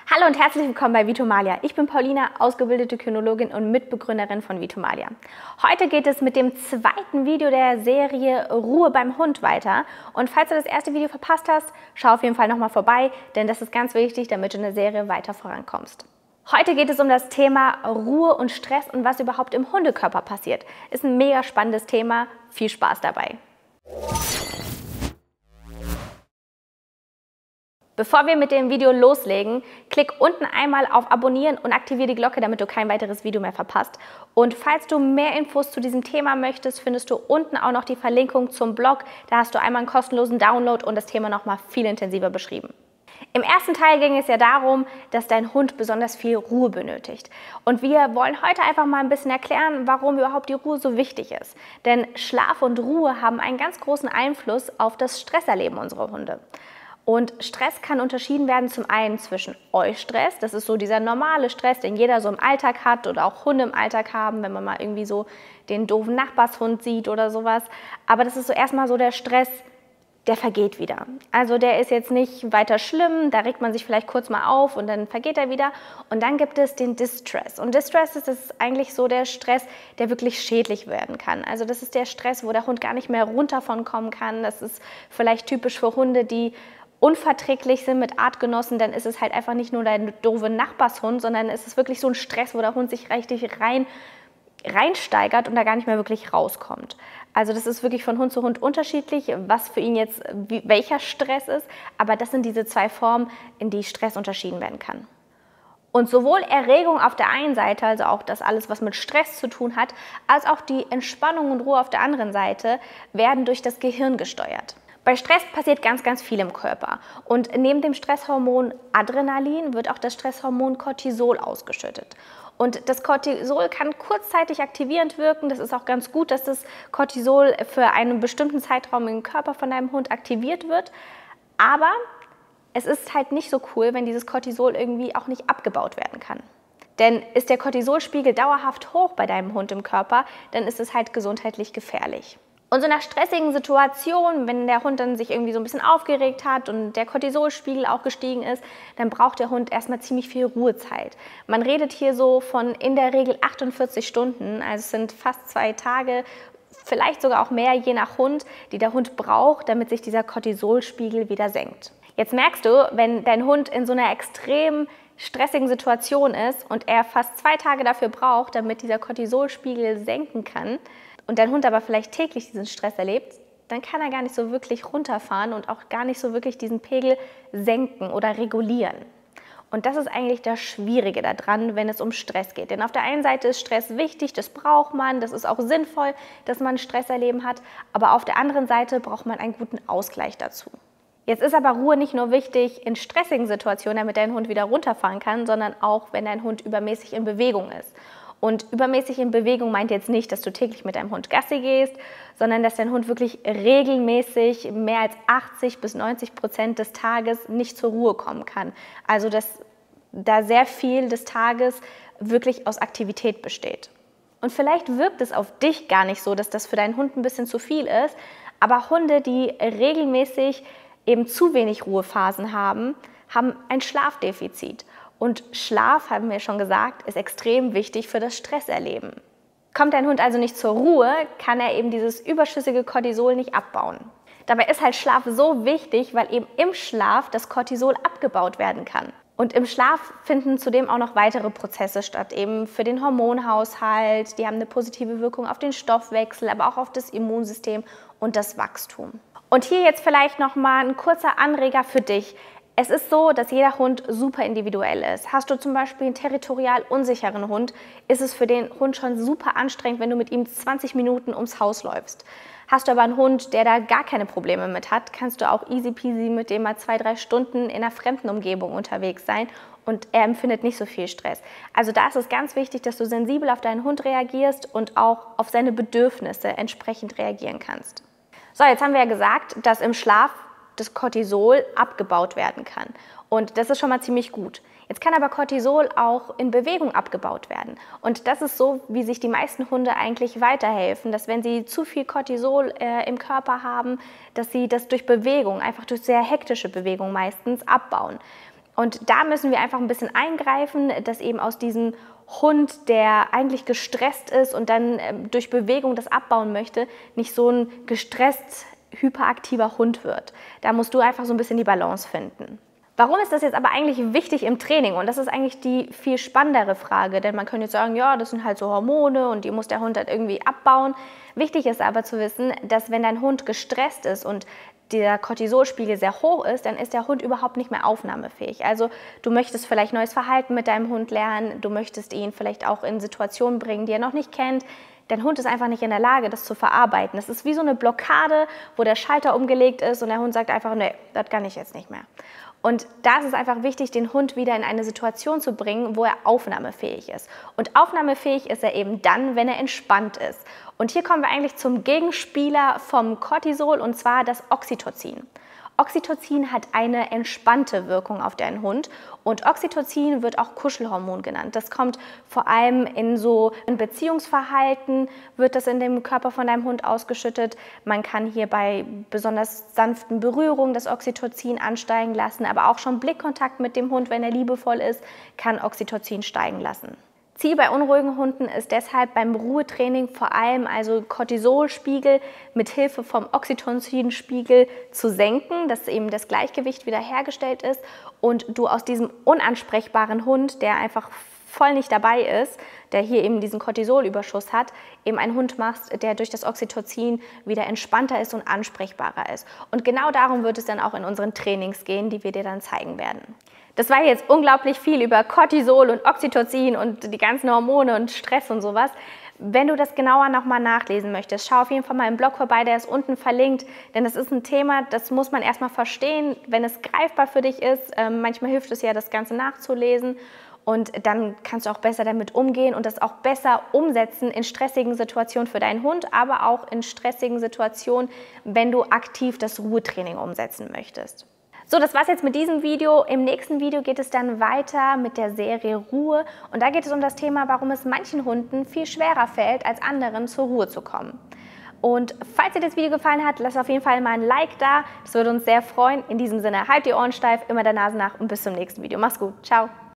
Hallo und herzlich willkommen bei Vitomalia. Ich bin Paulina, ausgebildete Kynologin und Mitbegründerin von Vitomalia. Heute geht es mit dem zweiten Video der Serie Ruhe beim Hund weiter. Und falls du das erste Video verpasst hast, schau auf jeden Fall nochmal vorbei, denn das ist ganz wichtig, damit du in der Serie weiter vorankommst. Heute geht es um das Thema Ruhe und Stress und was überhaupt im Hundekörper passiert. Ist ein mega spannendes Thema. Viel Spaß dabei. Bevor wir mit dem Video loslegen, klick unten einmal auf Abonnieren und aktiviere die Glocke, damit du kein weiteres Video mehr verpasst. Und falls du mehr Infos zu diesem Thema möchtest, findest du unten auch noch die Verlinkung zum Blog. Da hast du einmal einen kostenlosen Download und das Thema nochmal viel intensiver beschrieben. Im ersten Teil ging es ja darum, dass dein Hund besonders viel Ruhe benötigt. Und wir wollen heute einfach mal ein bisschen erklären, warum überhaupt die Ruhe so wichtig ist. Denn Schlaf und Ruhe haben einen ganz großen Einfluss auf das Stresserleben unserer Hunde. Und Stress kann unterschieden werden zum einen zwischen Eustress, das ist so dieser normale Stress, den jeder so im Alltag hat oder auch Hunde im Alltag haben, wenn man mal irgendwie so den doofen Nachbarshund sieht oder sowas. Aber das ist so erstmal so der Stress, der vergeht wieder. Also der ist jetzt nicht weiter schlimm, da regt man sich vielleicht kurz mal auf und dann vergeht er wieder. Und dann gibt es den Distress. Und Distress ist eigentlich so der Stress, der wirklich schädlich werden kann. Also das ist der Stress, wo der Hund gar nicht mehr runter von kommen kann. Das ist vielleicht typisch für Hunde, die unverträglich sind mit Artgenossen, dann ist es halt einfach nicht nur der doofe Nachbarshund, sondern es ist wirklich so ein Stress, wo der Hund sich richtig reinsteigert und da gar nicht mehr wirklich rauskommt. Also das ist wirklich von Hund zu Hund unterschiedlich, was für ihn jetzt welcher Stress ist, aber das sind diese zwei Formen, in die Stress unterschieden werden kann. Und sowohl Erregung auf der einen Seite, also auch das alles, was mit Stress zu tun hat, als auch die Entspannung und Ruhe auf der anderen Seite werden durch das Gehirn gesteuert. Bei Stress passiert ganz, ganz viel im Körper und neben dem Stresshormon Adrenalin wird auch das Stresshormon Cortisol ausgeschüttet. Und das Cortisol kann kurzzeitig aktivierend wirken, das ist auch ganz gut, dass das Cortisol für einen bestimmten Zeitraum im Körper von deinem Hund aktiviert wird, aber es ist halt nicht so cool, wenn dieses Cortisol irgendwie auch nicht abgebaut werden kann. Denn ist der Cortisolspiegel dauerhaft hoch bei deinem Hund im Körper, dann ist es halt gesundheitlich gefährlich. Und so nach stressigen Situationen, wenn der Hund dann sich irgendwie so ein bisschen aufgeregt hat und der Cortisolspiegel auch gestiegen ist, dann braucht der Hund erstmal ziemlich viel Ruhezeit. Man redet hier so von in der Regel 48 Stunden, also es sind fast 2 Tage, vielleicht sogar auch mehr, je nach Hund, die der Hund braucht, damit sich dieser Cortisolspiegel wieder senkt. Jetzt merkst du, wenn dein Hund in so einer extrem stressigen Situation ist und er fast 2 Tage dafür braucht, damit dieser Cortisolspiegel senken kann, und dein Hund aber vielleicht täglich diesen Stress erlebt, dann kann er gar nicht so wirklich runterfahren und auch gar nicht so wirklich diesen Pegel senken oder regulieren. Und das ist eigentlich das Schwierige daran, wenn es um Stress geht. Denn auf der einen Seite ist Stress wichtig, das braucht man, das ist auch sinnvoll, dass man ein Stresserleben hat, aber auf der anderen Seite braucht man einen guten Ausgleich dazu. Jetzt ist aber Ruhe nicht nur wichtig in stressigen Situationen, damit dein Hund wieder runterfahren kann, sondern auch, wenn dein Hund übermäßig in Bewegung ist. Und übermäßig in Bewegung meint jetzt nicht, dass du täglich mit deinem Hund Gassi gehst, sondern dass dein Hund wirklich regelmäßig mehr als 80-90% des Tages nicht zur Ruhe kommen kann. Also dass da sehr viel des Tages wirklich aus Aktivität besteht. Und vielleicht wirkt es auf dich gar nicht so, dass das für deinen Hund ein bisschen zu viel ist, aber Hunde, die regelmäßig eben zu wenig Ruhephasen haben, haben ein Schlafdefizit. Und Schlaf, haben wir schon gesagt, ist extrem wichtig für das Stresserleben. Kommt dein Hund also nicht zur Ruhe, kann er eben dieses überschüssige Cortisol nicht abbauen. Dabei ist halt Schlaf so wichtig, weil eben im Schlaf das Cortisol abgebaut werden kann. Und im Schlaf finden zudem auch noch weitere Prozesse statt, eben für den Hormonhaushalt, die haben eine positive Wirkung auf den Stoffwechsel, aber auch auf das Immunsystem und das Wachstum. Und hier jetzt vielleicht nochmal ein kurzer Anreger für dich. Es ist so, dass jeder Hund super individuell ist. Hast du zum Beispiel einen territorial unsicheren Hund, ist es für den Hund schon super anstrengend, wenn du mit ihm 20 Minuten ums Haus läufst. Hast du aber einen Hund, der da gar keine Probleme mit hat, kannst du auch easy peasy mit dem mal 2-3 Stunden in einer fremden Umgebung unterwegs sein und er empfindet nicht so viel Stress. Also da ist es ganz wichtig, dass du sensibel auf deinen Hund reagierst und auch auf seine Bedürfnisse entsprechend reagieren kannst. So, jetzt haben wir ja gesagt, dass im Schlaf das Cortisol abgebaut werden kann. Und das ist schon mal ziemlich gut. Jetzt kann aber Cortisol auch in Bewegung abgebaut werden. Und das ist so, wie sich die meisten Hunde eigentlich weiterhelfen, dass wenn sie zu viel Cortisol im Körper haben, dass sie das durch Bewegung, einfach durch sehr hektische Bewegung meistens abbauen. Und da müssen wir einfach ein bisschen eingreifen, dass eben aus diesem Hund, der eigentlich gestresst ist und dann durch Bewegung das abbauen möchte, nicht so ein gestresst, hyperaktiver Hund wird. Da musst du einfach so ein bisschen die Balance finden. Warum ist das jetzt aber eigentlich wichtig im Training? Und das ist eigentlich die viel spannendere Frage, denn man könnte jetzt sagen, ja, das sind halt so Hormone und die muss der Hund halt irgendwie abbauen. Wichtig ist aber zu wissen, dass wenn dein Hund gestresst ist und der Cortisolspiegel sehr hoch ist, dann ist der Hund überhaupt nicht mehr aufnahmefähig. Also du möchtest vielleicht neues Verhalten mit deinem Hund lernen, du möchtest ihn vielleicht auch in Situationen bringen, die er noch nicht kennt. Dein Hund ist einfach nicht in der Lage, das zu verarbeiten. Das ist wie so eine Blockade, wo der Schalter umgelegt ist und der Hund sagt einfach, nee, das kann ich jetzt nicht mehr. Und da ist es einfach wichtig, den Hund wieder in eine Situation zu bringen, wo er aufnahmefähig ist. Und aufnahmefähig ist er eben dann, wenn er entspannt ist. Und hier kommen wir eigentlich zum Gegenspieler vom Cortisol, und zwar das Oxytocin. Oxytocin hat eine entspannte Wirkung auf deinen Hund und Oxytocin wird auch Kuschelhormon genannt. Das kommt vor allem in Beziehungsverhalten, wird das in dem Körper von deinem Hund ausgeschüttet. Man kann hier bei besonders sanften Berührungen das Oxytocin ansteigen lassen, aber auch schon Blickkontakt mit dem Hund, wenn er liebevoll ist, kann Oxytocin steigen lassen. Ziel bei unruhigen Hunden ist deshalb beim Ruhetraining vor allem also Cortisolspiegel mit Hilfe vom Oxytocinspiegel zu senken, dass eben das Gleichgewicht wieder hergestellt ist und du aus diesem unansprechbaren Hund, der einfach voll nicht dabei ist, der hier eben diesen Cortisolüberschuss hat, eben einen Hund machst, der durch das Oxytocin wieder entspannter ist und ansprechbarer ist. Und genau darum wird es dann auch in unseren Trainings gehen, die wir dir dann zeigen werden. Das war jetzt unglaublich viel über Cortisol und Oxytocin und die ganzen Hormone und Stress und sowas. Wenn du das genauer nochmal nachlesen möchtest, schau auf jeden Fall mal im Blog vorbei, der ist unten verlinkt, denn das ist ein Thema, das muss man erstmal verstehen, wenn es greifbar für dich ist. Manchmal hilft es ja, das Ganze nachzulesen und dann kannst du auch besser damit umgehen und das auch besser umsetzen in stressigen Situationen für deinen Hund, aber auch in stressigen Situationen, wenn du aktiv das Ruhetraining umsetzen möchtest. So, das war's jetzt mit diesem Video. Im nächsten Video geht es dann weiter mit der Serie Ruhe. Und da geht es um das Thema, warum es manchen Hunden viel schwerer fällt, als anderen zur Ruhe zu kommen. Und falls dir das Video gefallen hat, lass auf jeden Fall mal ein Like da. Das würde uns sehr freuen. In diesem Sinne, halt die Ohren steif, immer der Nase nach und bis zum nächsten Video. Mach's gut. Ciao.